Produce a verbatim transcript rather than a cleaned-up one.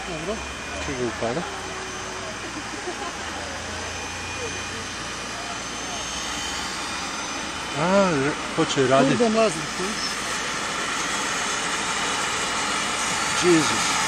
Dobro. Čega upada? A, hoće raditi. Turbo mlaznik. Jesus.